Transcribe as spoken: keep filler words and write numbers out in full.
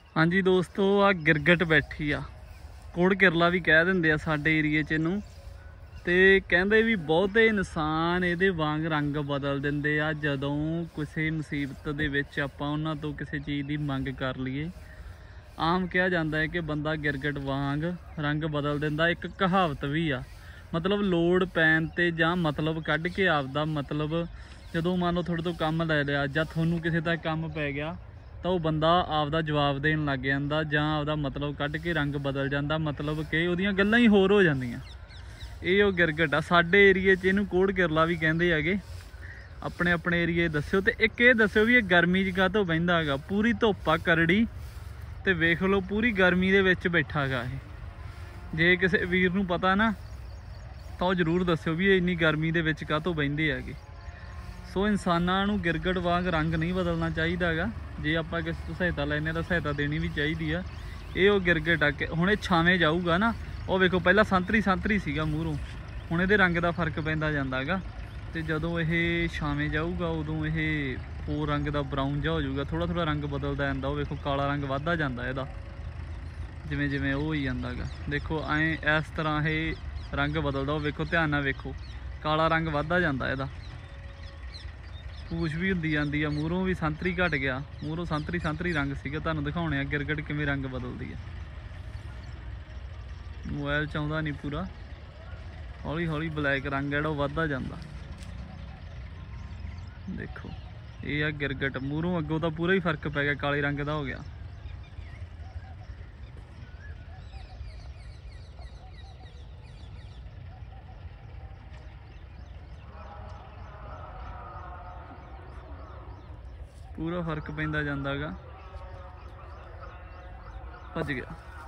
हाँ जी दोस्तों, आ गिरगट बैठी आ, कोड़ किरला भी कह देंगे साडे एरिए च इनू। ते कहंदे भी बहुते इंसान इहदे वांग रंग बदल दिंदे आ जदों किसी मुसीबत दे विच आपां उन्हां तों किसी चीज़ की मंग कर लईए। आम कहा जाता है कि बंदा गिरगट वांग रंग बदल दिंदा। एक कहावत भी आ, मतलब लोड़ पैन ते जां मतलब कढ़ के आपदा मतलब जदों मान लो थोड़े तो काम लै लिया जां थोनू किसी दा काम पै गया तो वह बंदा आपदा जवाब देन लग जाता जां आपदा मतलब कढ़ के रंग बदल जाता, मतलब कि उहदियां गल्लां ही होर हो जांदियां। ये वो गिरगट आ, साडे एरिए च इहनूं कोड़ किरला भी कहंदे हैगे। अपने अपने एरिए दस्सिओ। ते एक ये दस्सिओ भी ये गर्मी च काहतों बहिंदा हैगा। पूरी धुप्प आ करड़ी ते वेख लो पूरी गर्मी दे विच बैठा गा ये। जे किसी वीर नूं पता ना तो जरूर दस्सिओ भी इन्नी गर्मी दे विच काहतों बहिंदे हैगे। सो इंसानां नूं गिरगट वांग रंग नहीं बदलना चाहिदा हैगा। जे आपां किसी तों सहायता लैने तो सहायता देनी भी चाहिदी आ। ये वो गिरगट आ, हुण छावें जाऊगा ना, वो वेखो पहला संतरी संतरी सीगा मूहरों, हुण इहदे रंग दा फर्क पैंदा जांदा हैगा। ते जदों ये छावें जाऊगा उदों ये होर रंग दा ब्राउन जा हो जाऊगा, थोड़ा थोड़ा रंग बदलदा जांदा। वो वेखो काला रंग वधदा जांदा इहदा जिवें जिवें वो होई जांदा गा। देखो ऐ इस तरह ये रंग बदलदा। वो वेखो ध्यान नाल वेखो, काला रंग वधदा जांदा इहदा। पूछ भी हुंदी जांदी आ, मूहरों भी संतरी घट गया, मूहरों संतरी संतरी रंग सीगा। तुहानूं दिखाउणे आ गिरगट किवें रंग बदलदी है। मोबाइल च आउंदा नहीं पूरा, हौली हौली ब्लैक रंग है वधदा जांदा। देखो ये आ गिरगट, मूहरों अगों तो पूरा ही फर्क पै गया, काले रंग का हो गया। पूरा फर्क पैंदा जांदा गा। भज गया।